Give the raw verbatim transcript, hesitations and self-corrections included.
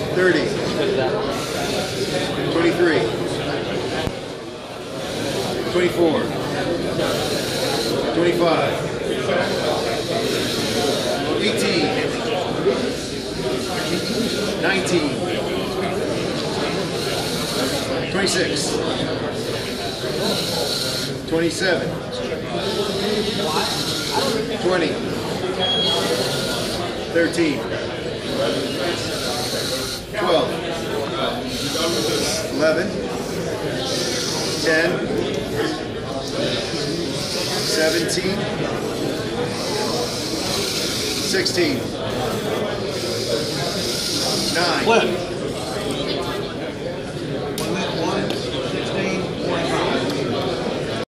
thirty, twenty-three, twenty-four, twenty-five, eighteen, nineteen, twenty-six, twenty-seven, twenty, thirteen, twelve, eleven, ten, seventeen, sixteen, nine,